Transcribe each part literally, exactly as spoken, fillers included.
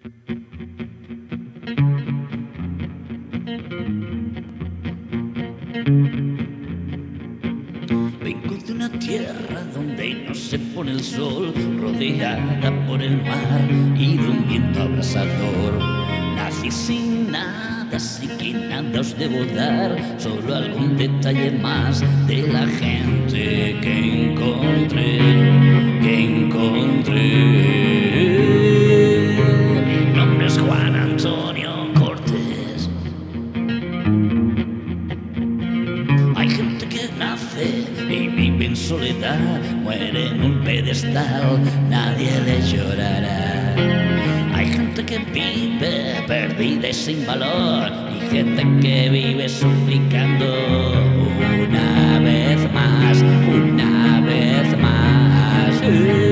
Vengo de una tierra donde no se pone el sol, rodeada por el mar y de un viento abrasador. Nací sin nada, así que nada os debo dar, solo algún detalle más de la gente que encontré, que encontré. Mi nombre es Juan Antonio Cortés. Hay gente que nace y vive en soledad, muere en un pedestal, nadie le llorará. Hay gente que vive perdida y sin valor, y gente que vive suplicando una vez más, una vez más.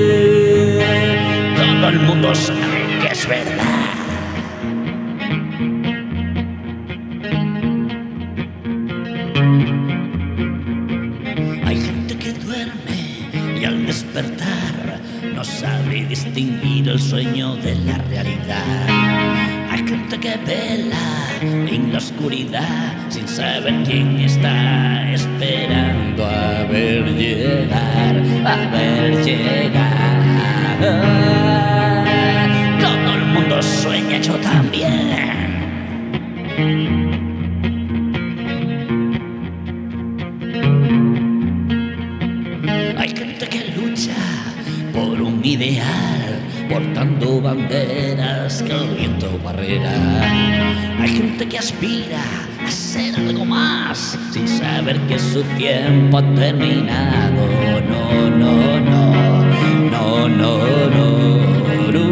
Todo el mundo sabe que es verdad. Hay gente que duerme y al despertar no sabe distinguir el sueño de la realidad. Hay gente que vela en la oscuridad sin saber quién está esperando a ver llegar, a ver llegar. Todo el mundo sueña, yo también. Hay gente que lucha por un ideal, portando banderas que el viento barrerá. Hay gente que aspira a ser algo más, sin saber que su tiempo ha terminado. No, no, no, no, no, no, no.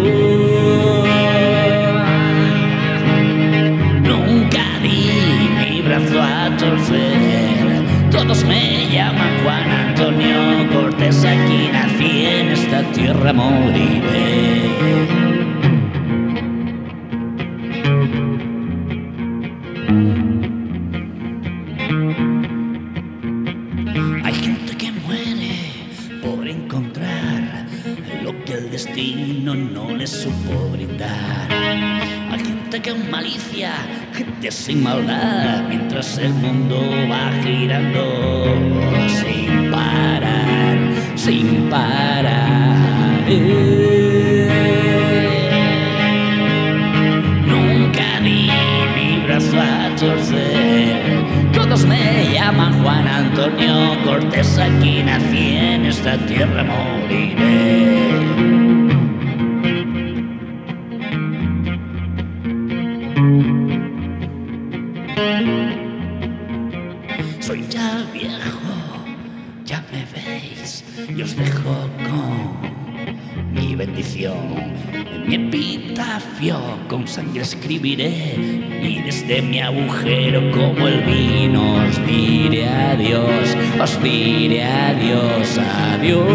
Nunca di mi brazo a torcer, todos me llaman Juan Antonio Cortés, aquí nací, en esta tierra moriré. Hay gente que muere por encontrar lo que el destino no le supo brindar. Hay gente que en malicia, gente sin maldad, mientras el mundo va girando sin parar, sin parar. Nunca di mi brazo a torcer, todos me llaman Juan Antonio Cortés, aquí nací, en esta tierra moriré. Soy ya viejo, ya me veis, y os dejo con mi bendición. En mi epitafio con sangre escribiré, y desde mi agujero como el vino os diré adiós, os diré adiós, adiós.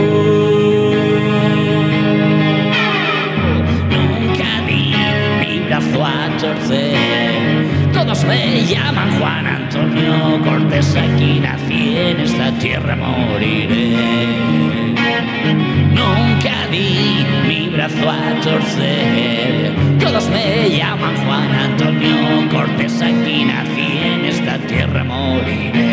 Nunca di mi brazo a torcer, todos me llaman Juan Antonio Cortés, aquí nací, en esta tierra moriré. Nunca di mi brazo a torcer, todos me llaman Juan Antonio Cortés, aquí nací, en esta tierra moriré.